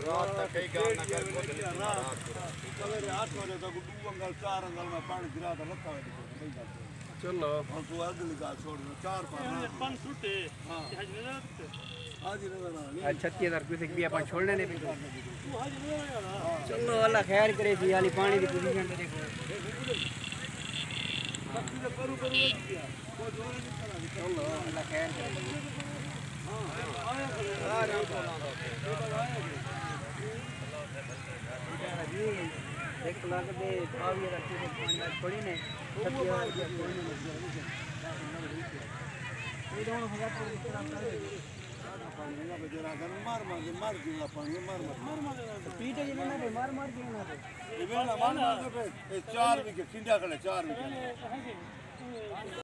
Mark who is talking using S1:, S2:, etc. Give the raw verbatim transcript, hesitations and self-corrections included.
S1: रात तक कई गाल ना कर को दिल रात
S2: सवेरे आठ बजे तक दो अंगल चार अंगल में पानी गिरा था लता है
S3: चलो
S2: और तू अगली गाल छोड़ दो चार पानी
S4: पानी छूटे
S2: हां
S4: आज नजर
S2: आज नजर आ
S3: आज छत्तीस हजार रुपये से भी अपन छोड़ने नहीं पे
S4: तू आज नजर आ
S3: चलो अल्लाह खैर करे थी वाली पानी की पोजीशन पे देखो
S2: सब चीजें करू करू किया कोई जोर नहीं करा
S3: चलो अल्लाह खैर करे
S2: हां आया आ रहा
S3: है एक लाख दे पावी रखी है पानी थोड़ी ने छत्तीस हजार रुपये छोड़ने लगे ये दोनों हजार पर इतना कर
S2: पानी का बेचारा घर मार मार मार दिया पानी मार मार
S4: मार मार
S3: पीटे जिन्हें ना मार मार दिया ना तो
S2: ये बेला मार मार के चार विकेट किंडा करे चार विकेट